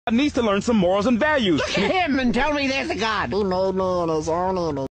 needs to learn some morals and values. Look at him and tell me there's a God.